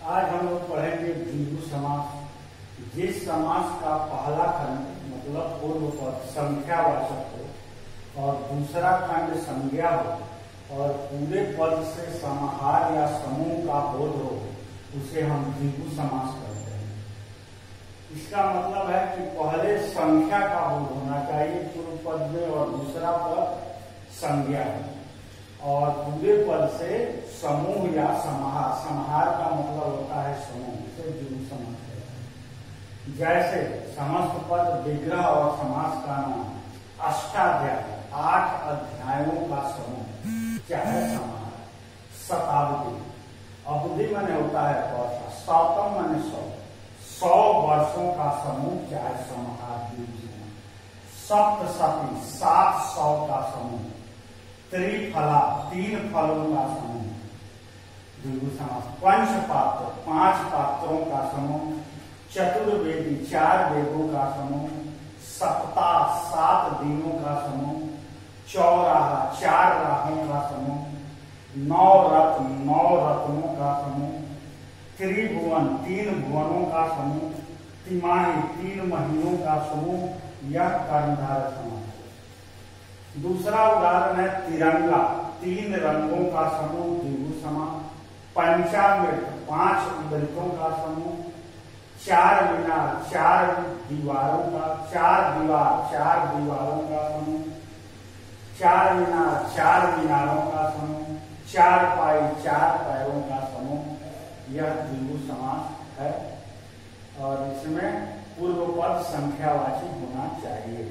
आज हम लोग पढ़ेंगे द्विगु समास। जिस समास का पहला खंड मतलब पूर्व पद संख्यावाचक हो और दूसरा खंड संज्ञा हो और पूरे पद से समाहार या समूह का बोध हो, उसे हम द्विगु समास कहते हैं। इसका मतलब है कि पहले संख्या का बोध होना चाहिए पूर्व पद में और दूसरा पद संज्ञा है, और पूरे पद से समूह या समाहार, समाहार का मतलब होता है समूह, इसे द्विगु समास कहते हैं। जैसे समस्त पद विग्रह और समास का नाम अष्टाध्याय 8 अध्यायों का समूह चाहे समाहार। शताब्दी, अवधि माने होता है वर्ष, शतम माने 100 वर्षों का समूह चाहे समाहार द्विगु समास। सप्तशती 700 का समूह। त्रिफला 3 फलों का समूह द्विगु समास। पंचपात्र 5 पात्रों का समूह। चतुर्वेदी 4 वेदों का समूह। सप्ताह 7 दिनों का समूह। चौराहा 4 राहों का समूह। 9 रत्न 9 रत्नों का समूह। त्रिभुवन 3 भुवनों का समूह। तिमाही 3 महीनों का समूह। यह कर्मधारय समास। दूसरा उदाहरण है तिरंगा 3 रंगों का समूह द्विगु समास। पंचामृत 5 अमृतों का समूह। 4 मीनार 4 दीवारों का, 4 दीवार 4 दीवारों का समूह। 4 मीनार 4 मीनारों का समूह। 4 पाई 4 पैरों का समूह। यह द्विगु समास है और इसमें पूर्व पद संख्यावाची होना चाहिए।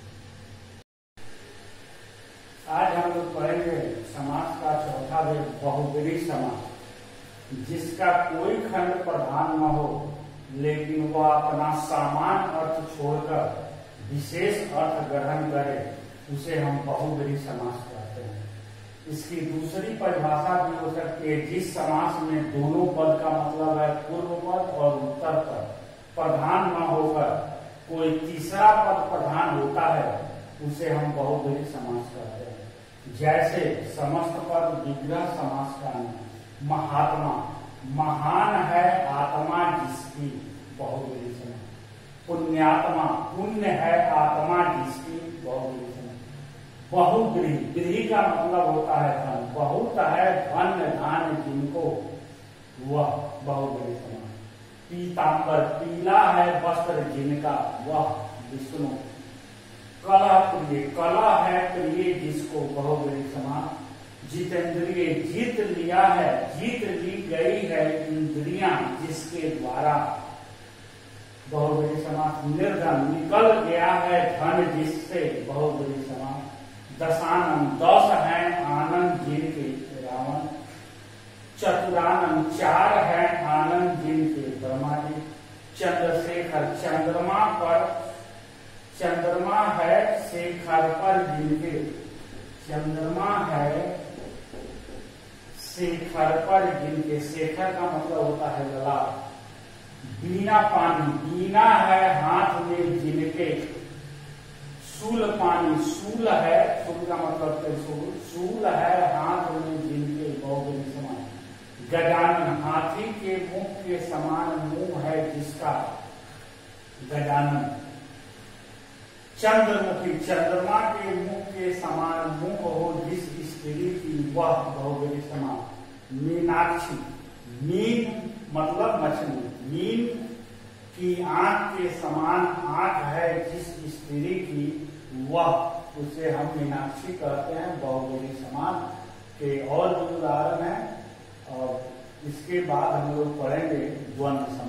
आज हम लोग पढ़ेंगे समास का चौथा भेद बहुब्रीहि समास, जिसका कोई खंड प्रधान न हो लेकिन वह अपना सामान्य अर्थ छोड़कर विशेष अर्थ ग्रहण करे, उसे हम बहुब्रीहि समास कहते हैं। इसकी दूसरी परिभाषा भी हो सकती है, जिस समास में दोनों पद का मतलब है पूर्व पद और उत्तर पद प्रधान न होकर कोई तीसरा पद प्रधान होता है, उसे हम बहुब्रीहि समास कहते हैं। जैसे समस्त पद विग्रह समास का नाम महात्मा, महान है आत्मा जिसकी बहुब्रीहि समास। पुण्यात्मा, पुण्य है आत्मा जिसकी बहुब्रीहि समास। बहुब्रीहि, ब्रीहि का मतलब होता है धन, बहुत है धन धान जिनको, वह बहुब्रीहि समास। पीताम्बर, पीला है वस्त्र जिनका, वह विष्णु। कलह प्रिय, कलह है प्रिय जिसको, बहुब्रीहि समास। जितेंद्रिय, जीत लिया है, जीत ली गई है इंद्रियां जिसके द्वारा, बहुब्रीहि समास। निर्धन, निकल गया है धन जिससे, बहुब्रीहि समास। दशानन, 10 है आनंद जिनके, रावण। चतुरानन, 4 है आनंद जिनके, ब्रह्मा जी। चंद्रशेखर, चंद्रमा पर, चंद्रमा है शेखर पर जिनके, चंद्रमा है शेखर पर जिनके, शेखर का मतलब होता है गला। बीना पानी, बीना है हाथ में जिनके। शूल पानी, शूल है, शूल का मतलब त्रिशूल, शूल है हाथ में जिनके, बहुब्रीहि समास। गजानन, हाथी के मुख के समान मुंह है जिसका, गजानन। चंद्रमुखी, चंद्रमा के मुख के समान मुंह हो जिस स्त्री की, वह बहुब्रीहि समास। मीनाक्षी, मीन मतलब मछली, मीन की आंख के समान आंख है जिस स्त्री की, वह, उसे हम मीनाक्षी कहते हैं, बहुब्रीहि समास के और भी उदाहरण है। और इसके बाद हम लोग पढ़ेंगे द्वंद्व समास।